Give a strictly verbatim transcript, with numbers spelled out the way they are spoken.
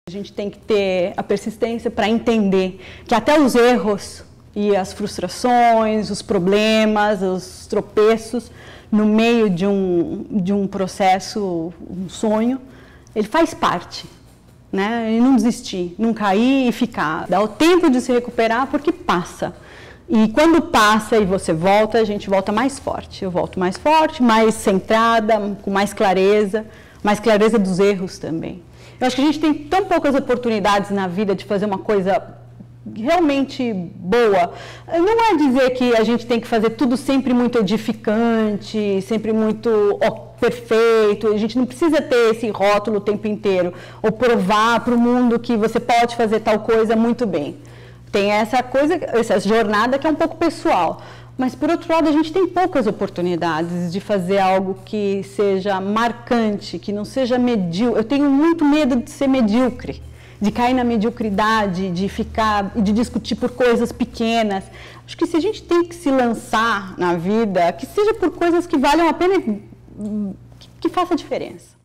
A gente tem que ter a persistência para entender que até os erros e as frustrações, os problemas, os tropeços no meio de um, de um processo, um sonho, ele faz parte, né? E não desistir, não cair e ficar. Dá o tempo de se recuperar porque passa. E quando passa e você volta, a gente volta mais forte. Eu volto mais forte, mais centrada, com mais clareza, mais clareza dos erros também. Eu acho que a gente tem tão poucas oportunidades na vida de fazer uma coisa realmente boa. Não é dizer que a gente tem que fazer tudo sempre muito edificante, sempre muito ó, perfeito. A gente não precisa ter esse rótulo o tempo inteiro, ou provar para o mundo que você pode fazer tal coisa muito bem. Tem essa coisa, essa jornada que é um pouco pessoal. Mas, por outro lado, a gente tem poucas oportunidades de fazer algo que seja marcante, que não seja medíocre. Eu tenho muito medo de ser medíocre, de cair na mediocridade, de ficar, de discutir por coisas pequenas. Acho que se a gente tem que se lançar na vida, que seja por coisas que valham a pena, que, que faça diferença.